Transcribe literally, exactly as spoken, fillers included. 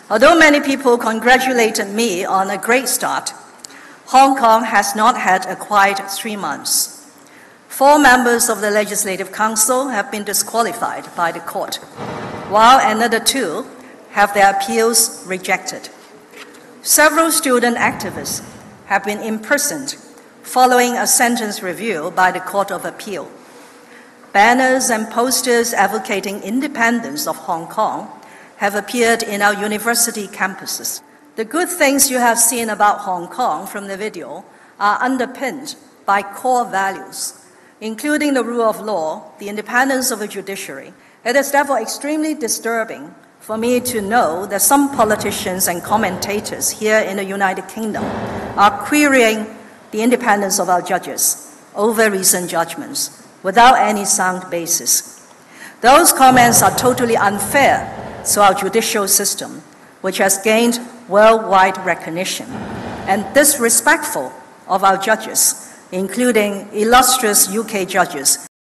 Although many people congratulated me on a great start, Hong Kong has not had a quiet three months. Four members of the Legislative Council have been disqualified by the court, while another two have their appeals rejected. Several student activists have been imprisoned following a sentence review by the Court of Appeal. Banners and posters advocating independence of Hong Kong have appeared in our university campuses. The good things you have seen about Hong Kong from the video are underpinned by core values, including the rule of law, the independence of the judiciary. It is therefore extremely disturbing for me to know that some politicians and commentators here in the United Kingdom are querying the independence of our judges over recent judgments without any sound basis. Those comments are totally unfair to our judicial system, which has gained worldwide recognition, and disrespectful of our judges, including illustrious U K judges